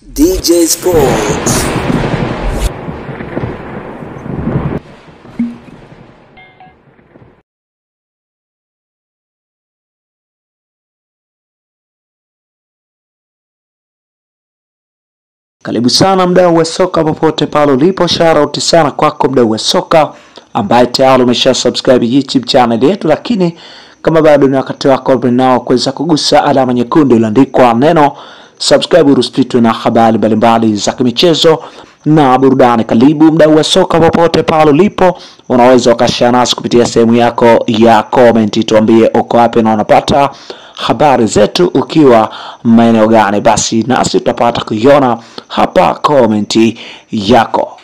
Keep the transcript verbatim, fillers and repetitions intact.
D J Sports. Karibu sana mdau wa soka popote pale ulipo, shout sana kwako mdau wa soka ambaye tayari umesha subscribe YouTube channel yetu, lakini kama bado ni wakati wako nao kuweza kugusa alama nyekundu iliyoandikwa neno subscribe ruspitwe na habari mbalimbali za michezo na burudani. Karibu mdau wa soka popote pale ulipo, unaweza ukashare nasi kupitia sehemu yako ya comment, tuambie uko wapi na unapata habari zetu ukiwa maeneo gani, basi nasi tutapata kuiona hapa komenti yako.